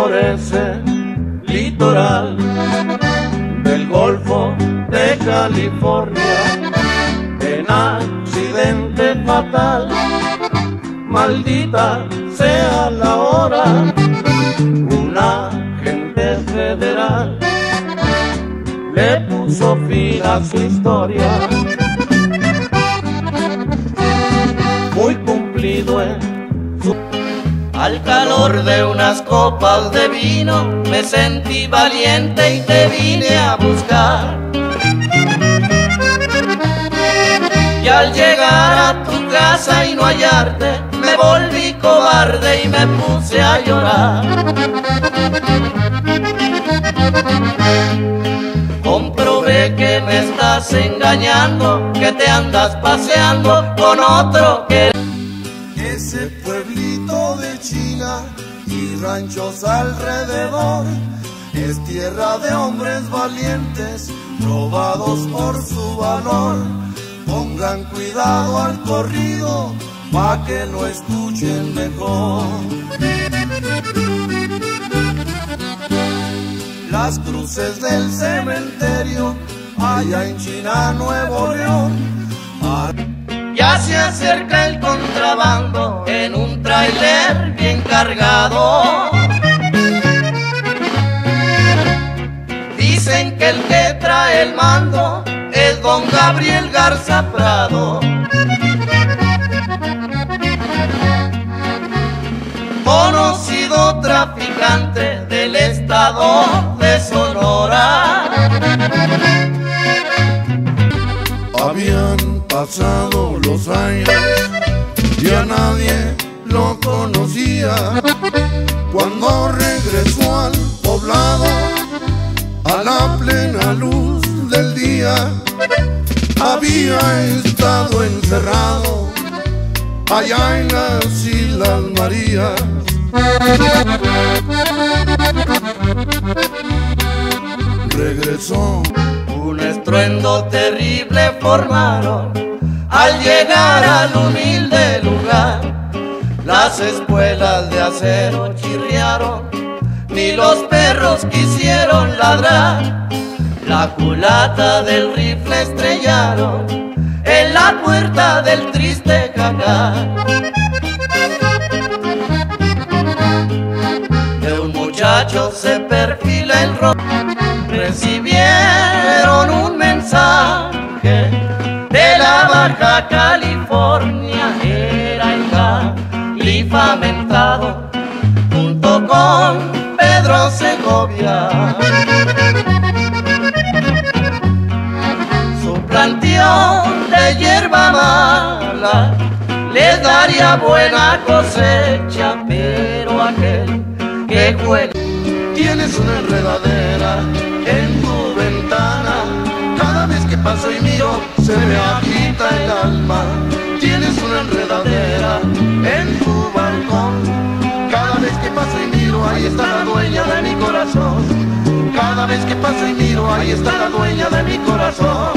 por ese litoral del Golfo de California, en accidente fatal, maldita sea la hora, un agente federal le puso fin a su historia. Muy cumplido en su... Al calor de unas copas de vino me sentí valiente y te vine a buscar. Y al llegar a tu casa y no hallarte, me volví cobarde y me puse a llorar. Comprobé que me estás engañando, que te andas paseando con otro que... Ese pueblito de China y ranchos alrededor es tierra de hombres valientes, robados por su valor. Pongan cuidado al corrido, pa' que lo escuchen mejor. Las cruces del cementerio, allá en China, Nuevo León. Ya se acerca el contrabando en un tráiler bien cargado. Dicen que el que trae el mando es don Gabriel Garza Prado, conocido traficante del estado de Sonora. Habían pasado los años, ya nadie lo conocía, cuando regresó al poblado a la plena luz del día. Había estado encerrado allá en las Islas Marías. Regresó. Un estruendo terrible formaron al llegar al humilde lugar. Las espuelas de acero chirriaron, ni los perros quisieron ladrar. La culata del rifle estrellaron en la puerta del triste jacal. De un muchacho se perfila el rostro. Recibieron un mensaje de la Baja California. Era el califa mentado junto con Pedro Segovia. Su planteón de hierba mala les daría buena cosecha, pero aquel que juega... Tienes una enredadera en tu ventana, cada vez que paso y miro se me agita el alma. Tienes una enredadera en tu balcón, cada vez que paso y miro ahí está la dueña de mi corazón. Cada vez que paso y miro ahí está la dueña de mi corazón.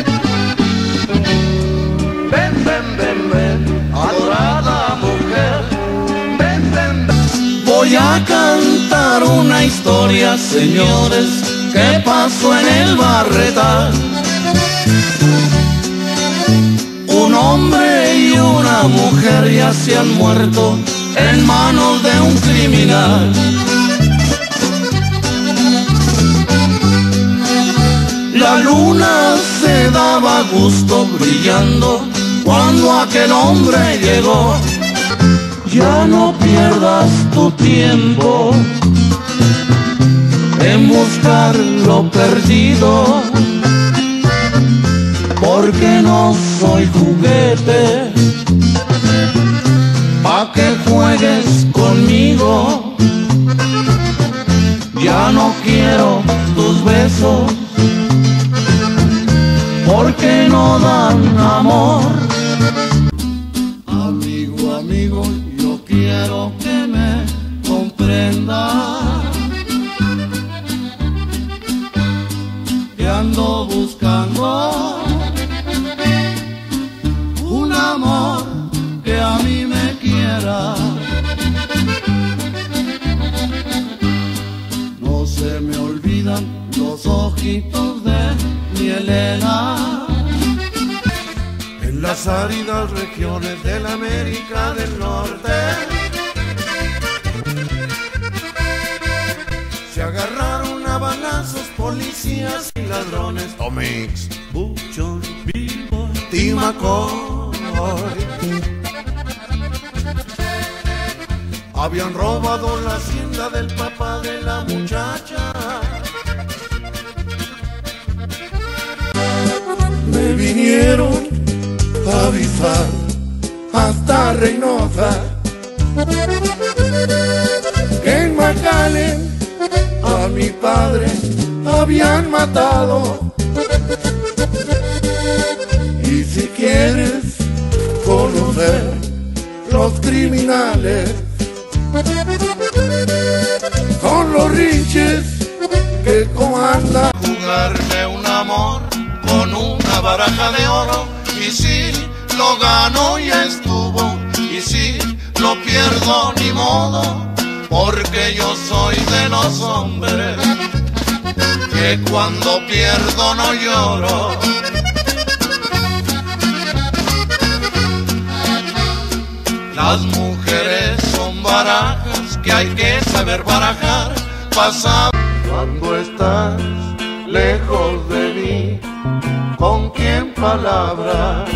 Ven, ven, ven, ven, adorada mujer, ven, ven, ven. Voy a cantar una historia, señores, que pasó en el Barretal. Un hombre y una mujer ya se han muerto en manos de un criminal. La luna se daba gusto brillando cuando aquel hombre llegó. Ya no pierdas tu tiempo en buscar lo perdido, porque no soy juguete pa' que juegues conmigo. Ya no quiero tus besos porque no dan amor. Amigo, amigo, yo quiero que me comprendas, que ando buscando un amor que a mí me quiera. las áridas regiones de la América del Norte. Se agarraron a balazos policías y ladrones, Tomix, Buchón, Billboy, Timacoy. Habían robado la hacienda del papá de la muchacha. Me vinieron a avisar hasta Reynosa que en McAllen a mi padre habían matado. Y si quieres conocer los criminales, son los rinches que comandan. Jugarme un amor con una baraja de oro, y si lo gano ya estuvo, y si lo pierdo ni modo, porque yo soy de los hombres que cuando pierdo no lloro. Las mujeres son barajas que hay que saber barajar. Pasa cuando estás lejos de mí, ¿con quién palabras?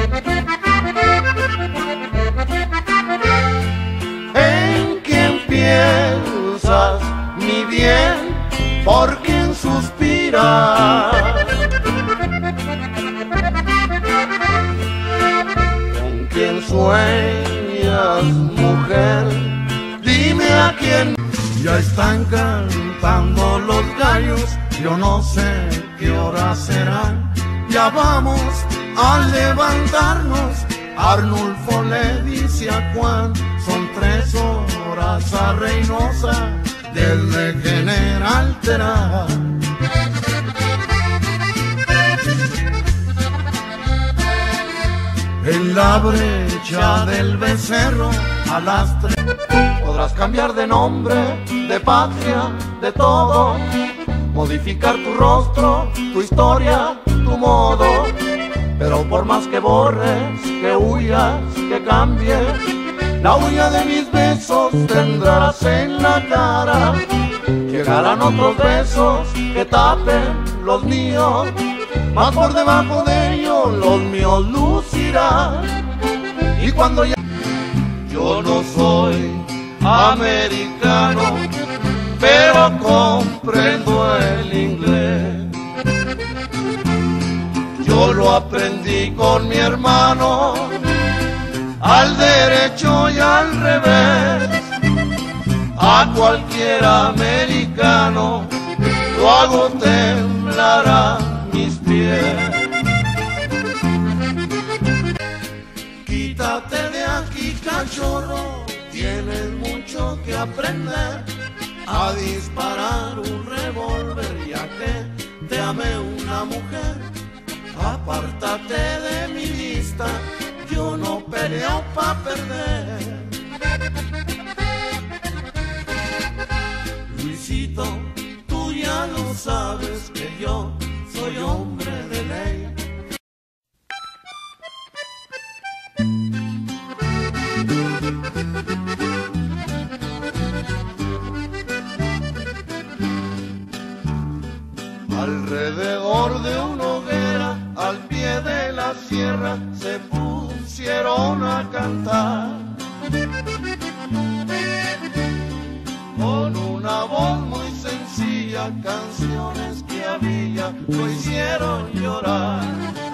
¿En quién piensas, mi bien? ¿Por quién suspiras? ¿Con quién sueñas, mujer? Dime a quién. Ya están cantando los gallos, yo no sé qué hora serán. Ya vamos a levantarnos. Arnulfo le dice a Juan, son 3 horas a Reynosa desde General Terán. En la brecha del Becerro a las 3 podrás cambiar de nombre, de patria, de todo, modificar tu rostro, tu historia, tu modo. Pero por más que borres, que huyas, que cambies, la huella de mis besos tendrás en la cara. Llegarán otros besos que tapen los míos, más por debajo de ellos los míos lucirán. Y cuando ya yo no soy americano, pero comprendo el inglés. Yo lo aprendí con mi hermano, al derecho y al revés. A cualquier americano lo hago temblar a mis pies. Quítate de aquí, cachorro, tienes mucho que aprender a disparar un revólver, ya que te amé una mujer. Apártate de mi lista, yo no peleo pa' perder. Luisito, tú ya lo sabes que yo soy hombre de ley. Alrededor de una hoguera, al pie de la sierra, se pusieron a cantar. Con una voz muy sencilla, canciones que había lo hicieron llorar.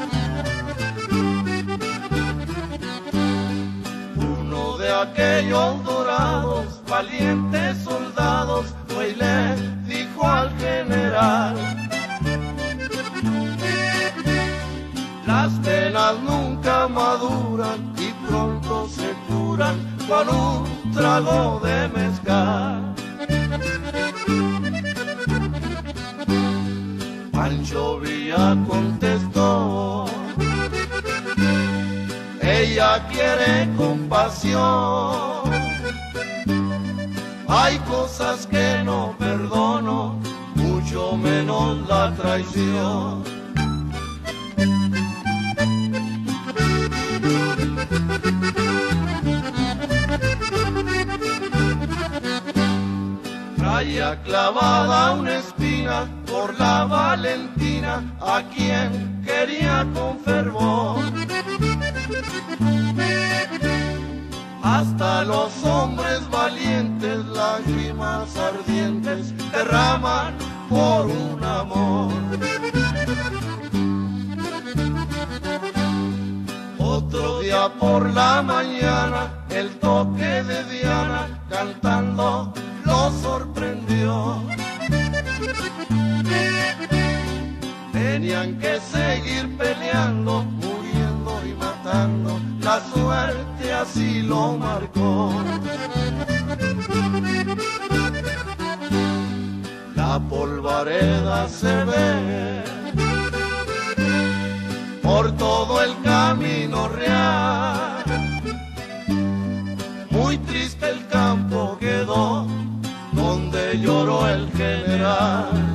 Uno de aquellos dorados, valientes soldados, fue y le dijo al general: las penas nunca maduran y pronto se curan con un trago de mezcal. Pancho Villa contestó: ella quiere compasión. Hay cosas que no perdono, mucho menos la traición. traía clavada una espina por la Valentina, a quien quería con fervor. Hasta los hombres valientes lágrimas ardientes derraman por un amor. Otro día por la mañana el toque de Diana cantando lo sorprendió. Tenían que seguir peleando, muriendo y matando, la suerte así lo marcó. La polvareda se ve por todo el camino real. Muy triste el campo quedó donde lloró el general.